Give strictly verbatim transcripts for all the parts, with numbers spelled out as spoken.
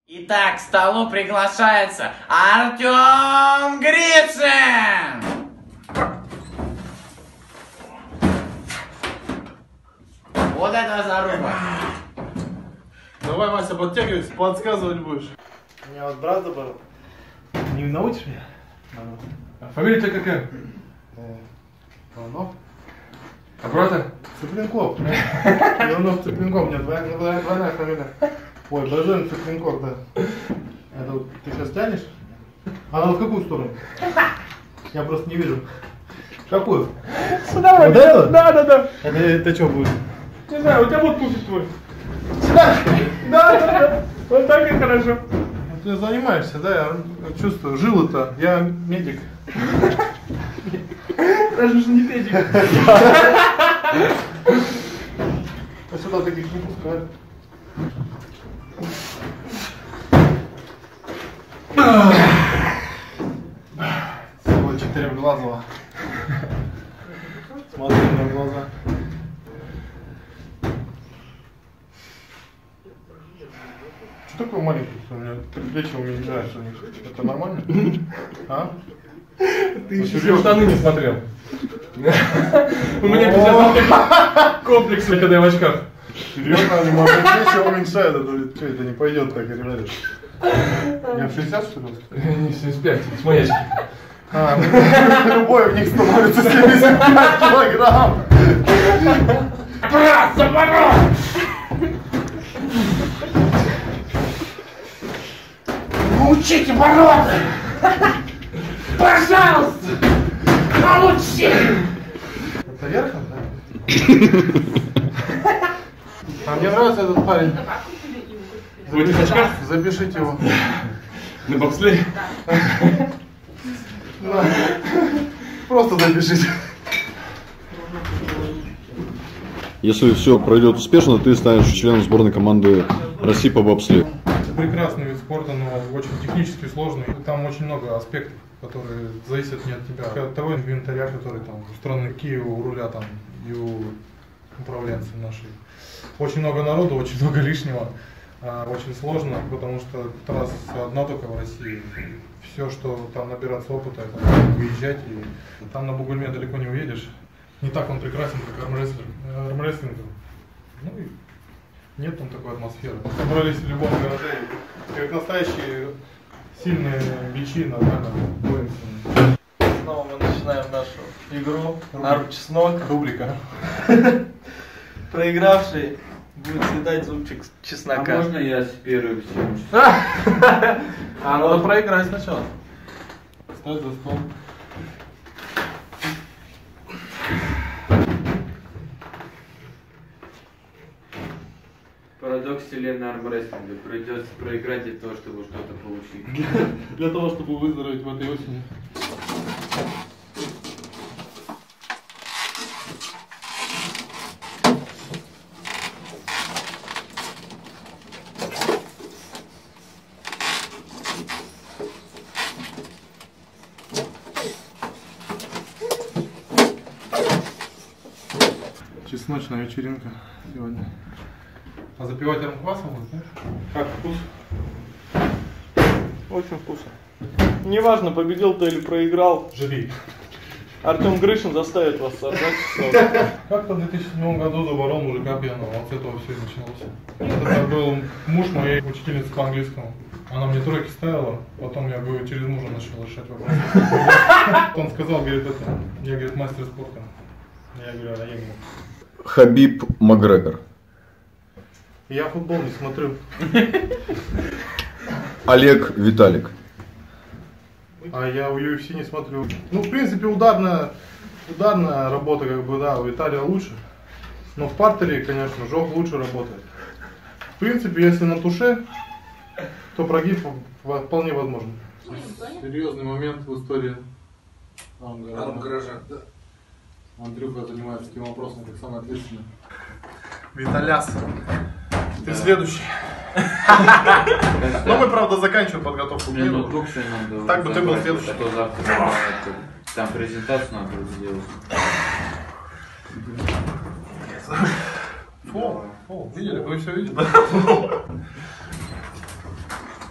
Итак, к столу приглашается Артем Гришин! Вот это заруба! Давай, Вася, подтягивайся, подсказывать будешь. У меня вот брат заболел. Не научишь меня? А фамилия у тебя какая? Иванов. А брата? Цыпленков. Иванов Цыпленков, у меня двойная, двойная, двойная фамилия. Ой, Блажен Цыпленков, да. Это вот ты сейчас тянешь? А она в какую сторону? Я просто не вижу. Какую? Сюда, вот это? Да, да, да. Это, это что будет? Не знаю, у тебя вот пуфик твой. Сюда. Да, да, да. Вот так и хорошо. Ты занимаешься, да? Я чувствую. Жилы-то. Я медик. Даже же не педик. А сюда таких не пускают. Всего четырехглазого. Смотри мне в глаза. Что такое маленький? У меня плечи уменьшаются у них. Это нормально? А? Ты еще все штаны не смотрел. У меня пятьдесят комплекс, когда я в очках. Серьезно, они мои плечи уменьшают. Это что, это не пойдет так, ребята. Я в шестьдесят, что ли? Не, семьдесят пять, с маячки. А, ну, любой в них становится семьдесят пять килограмм. Брат, заборол! Научите бороться! Пожалуйста! Научи! Это верхом, да? А мне нравится этот парень. В этих очках? Запишите его. На бобслее? Да. Просто запишите. Если все пройдет успешно, ты станешь членом сборной команды России по бобслею. Прекрасный вид спорта, но очень технически сложный. Там очень много аспектов, которые зависят не от тебя, а от того инвентаря, который там устроены какие у руля там и у управленцев нашей. Очень много народу, очень много лишнего. Очень сложно, потому что трасса одна только в России. Все, что там набираться опыта, это выезжать, и там на Бугульме далеко не уедешь. Не так он прекрасен, как армрестлинг. Ну и нет там такой атмосферы. Собрались в любом гараже, как настоящие сильные бичи, нормально боремся. Снова мы начинаем нашу игру. Ару чеснок. Рубрика. Проигравший будет съедать зубчик чеснока. А можно я с первым всем? А надо проиграть сначала. Встать за стол. Парадокс вселенной армрестлинга. Придется проиграть для того, чтобы что-то получить. Для того, чтобы выздороветь в этой осени. Чесночная вечеринка сегодня. А запивать армквасом будет, да? Как вкус? Очень вкусно. Неважно, победил ты или проиграл. Живи. Артем Гришин заставит вас сорвать чеснок. Как-то в две тысячи седьмом году заборол мужика пьяного, вот с этого все и началось. Это был муж моей учительницы по английскому. Она мне тройки ставила, потом я говорю, через мужа начал решать вопрос. Он сказал, говорит, это, я, говорит, мастер спорта. Я говорю, а я ему. Хабиб Макгрегор. Я футбол не смотрю. Олег Виталик. А я у ю эф си не смотрю. Ну, в принципе, ударная, ударная работа, как бы, да, у Виталия лучше. Но в партере, конечно, Жог лучше работает. В принципе, если на туше, то прогиб вполне возможен. Серьезный момент в истории армгаража. Андрюха занимается таким вопросом, как самый ответственный. Виталяс. Ты следующий. Но мы, правда, заканчиваем подготовку к Мне миру. ноутбук все надо. Так бы ты был следующий. А то завтра там презентацию надо сделать. Фу, фу, видели? Вы все видели?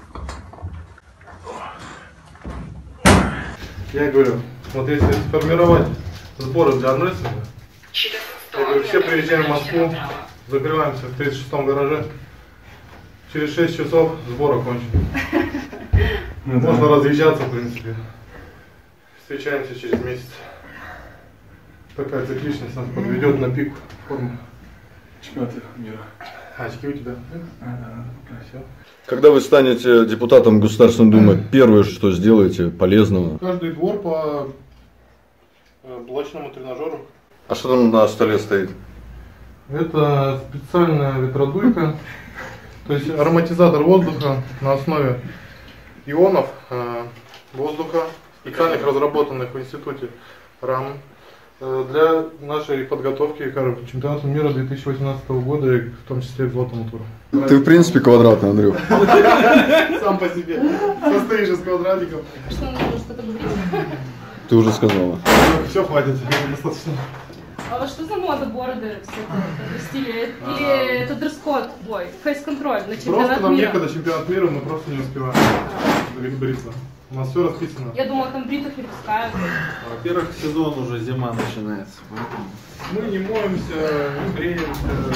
Я говорю, вот если сформировать сборы для армрестлинга, я говорю, все приезжаем в Москву, закрываемся в тридцать шестом гараже, через шесть часов сбор окончен. Можно разъезжаться, в принципе. Встречаемся через месяц. Такая цикличность нас подведет на пик формы. Чемпионаты мира. А, очки у тебя? Ага, Все. Когда вы станете депутатом Государственной Думы, первое, что сделаете полезного? Каждый двор по блочному тренажеру. А что там на столе стоит? Это специальная ветродуйка, то есть ароматизатор воздуха на основе ионов э, воздуха, специальных разработанных в институте РАМ э, для нашей подготовки к чемпионату мира две тысячи восемнадцатого года, и в том числе к золотому туру. Ты в принципе квадратный, Андрюх. Сам по себе состоишь из квадратиков. Что нужно что-то говорить? Ты уже сказала. Все, хватит, достаточно. А вот что за мода бороды все это в стиле? Или это дресс-код бой? Фейс-контроль на Просто чемпионат нам мира? некогда чемпионат мира, мы просто не успеваем бриться. У нас все расписано. Я думала, там бритых не пускают. Во-первых, сезон уже, зима начинается. Поэтому... Мы не моемся, не бреемся.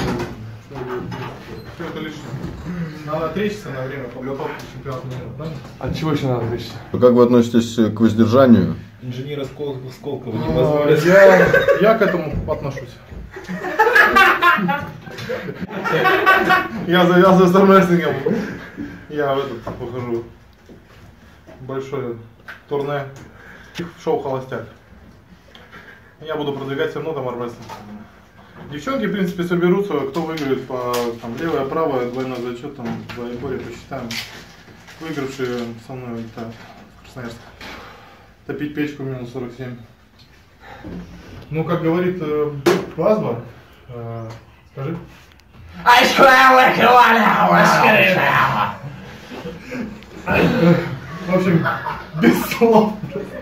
Все это лишнее. Надо отречься на время подготовки к чемпионату мира, правильно? От чего еще надо отречься? Как вы относитесь к воздержанию? Инженера Сколково, Сколково не А, позволят. Я, я к этому отношусь. Я завязываю с армрестлингом. Я в этот похожу. Большое турне. Шоу «Холостяк». Я буду продвигать все равно там армрестлинг. Девчонки, в принципе, соберутся, кто выиграет по там, левое, правое, двойной зачет, там, двоеборье посчитаем. Выигравшие со мной это Красноярск. Топить печку минус сорок семь. Ну, как говорит э, Плазма, э, скажи. В общем, без слов.